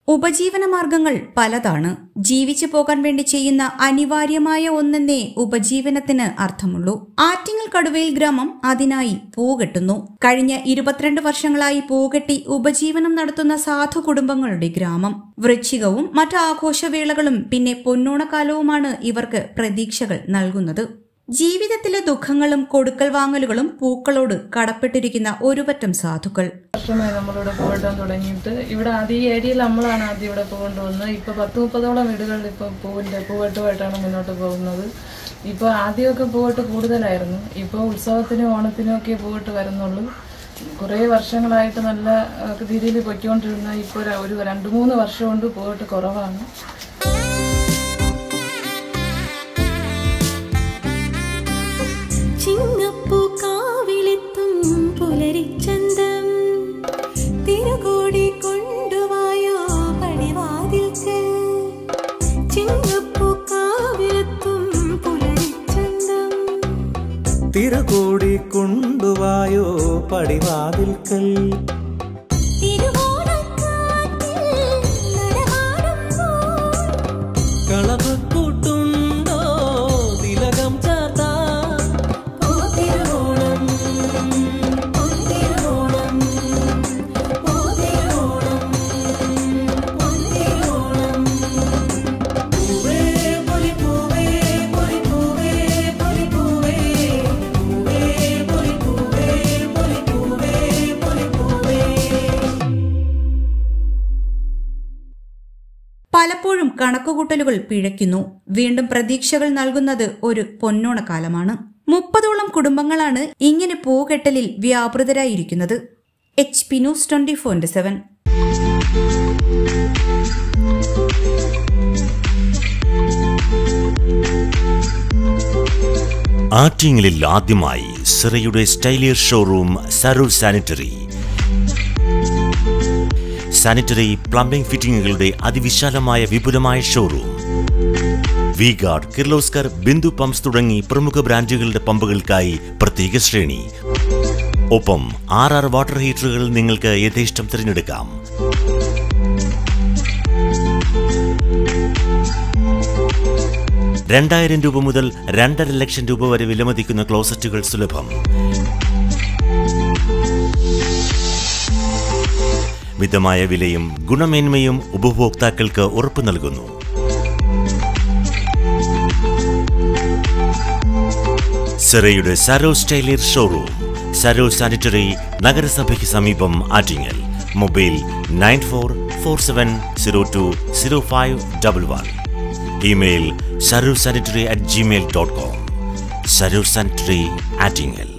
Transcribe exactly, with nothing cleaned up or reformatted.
ഉപജീവനമാർഗങ്ങൾ പലതാണ്. ജീവിച്ചു പോകാൻ വേണ്ടി ചെയ്യുന്ന അനിവാര്യമായ ഒന്നെന്നേ ഉപജീവനത്തിന് അർത്ഥമുള്ളൂ. ആറ്റിങ്ങൽ കടുവയിൽ ഗ്രാമം അതിനായി പൂകെട്ടുന്നു. കഴിഞ്ഞ ഇരുപത്തിരണ്ട് വർഷങ്ങളായി പൂകെട്ടി ഉപജീവനം നടത്തുന്ന സാധു കുടുംബങ്ങളുടെ ഗ്രാമം. വൃശ്ചികവും മറ്റ് ആഘോഷവേളകളും പിന്നെ പൊന്നോണക്കാലവുമാണ് ഇവർക്ക് പ്രതീക്ഷകൾ നൽകുന്നത്. ജീവിതത്തിലെ ദുഃഖങ്ങളും കൊടുക്കൽ വാങ്ങലുകളും പൂക്കളോട് കടപ്പെട്ടിരിക്കുന്ന ഒരുപറ്റം സാധുക്കൾ. വർഷമായി നമ്മളിവിടെ പൂവിടാൻ തുടങ്ങിയിട്ട് ഇവിടെ ആദ്യം ഈ ഏരിയയിൽ നമ്മളാണ് ആദ്യം ഇവിടെ പൂകൊണ്ടുവന്നത്. ഇപ്പൊ പത്ത് മുപ്പതോളം വീടുകളിൽ ഇപ്പൊ പൂവിന്റെ പൂവെട്ടുമായിട്ടാണ് മുന്നോട്ട് പോകുന്നത്. ഇപ്പൊ ആദ്യമൊക്കെ പൂവെട്ട് കൂടുതലായിരുന്നു. ഇപ്പൊ ഉത്സവത്തിനും ഓണത്തിനും ഒക്കെ പൂവെട്ട് വരുന്നുള്ളൂ. കുറെ വർഷങ്ങളായിട്ട് നല്ല രീതിയിൽ പൊയ്ക്കൊണ്ടിരുന്ന ഇപ്പൊ ഒരു രണ്ടു മൂന്ന് വർഷം കൊണ്ട് പൂവെട്ട് കുറവാണ്. പുലരിച്ചന്തം തിരുകോടി കൊണ്ടുവായോ പടിവാതിൽക്ക് ചിങ്ങപ്പൂക്കാവിലെത്തും പുലരിച്ചന്തം തിരുകോടി കൊണ്ടുവായോ പടിവാതിൽക്കൽ കളഭക്കൂട്ടുണ്ടോ തിലകം ചാത്താ പലപ്പോഴും കണക്കുകൂട്ടലുകൾ പിഴയ്ക്കുന്നു. വീണ്ടും പ്രതീക്ഷകൾ നൽകുന്നത് ഒരു പൊന്നോണക്കാലമാണ്. മുപ്പതോളം കുടുംബങ്ങളാണ് ഇങ്ങനെ പൂകെട്ടലിൽ വ്യാപൃതരായിരിക്കുന്നത്. H P news twenty four into seven. ആറ്റിങ്ങലിൽ ആദ്യമായി സിറയുടെ സ്റ്റൈലിയർ ഷോറൂം സരൂർ സാനിറ്ററി. സാനിറ്ററി പ്ലംബിംഗ് ഫിറ്റിംഗുകളുടെ അതിവിശാലമായ വിപുലമായ showroom. V guard, Kirloskar, Bindu pumps തുടങ്ങി പ്രമുഖ ബ്രാൻഡുകളുടെ പമ്പുകൾക്കായി പ്രത്യേക ശ്രേണി. ഒപ്പം ആർ ആർ വാട്ടർ ഹീറ്ററുകൾ നിങ്ങൾക്ക് യഥേഷ്ടം തിരഞ്ഞെടുക്കാം. രണ്ടായിരം രൂപ മുതൽ രണ്ടര ലക്ഷം രൂപ വരെ വിലമതിക്കുന്ന ക്ലോസറ്റുകൾ സുലഭം. മിതമായ വിലയും ഗുണമേന്മയും ഉപഭോക്താക്കൾക്ക് ഉറപ്പു നൽകുന്നു. സിറയുടെ സരോ സ്റ്റൈലിയർ ഷോറൂം, സരോ സാനിറ്ററി, നഗരസഭയ്ക്ക് സമീപം, Attingal. Mobile nine four four seven zero two zero five double one. Email സരോ sanitary at Gmail dot com. സരോ സാനിറ്ററി, ആറ്റിങ്ങൽ.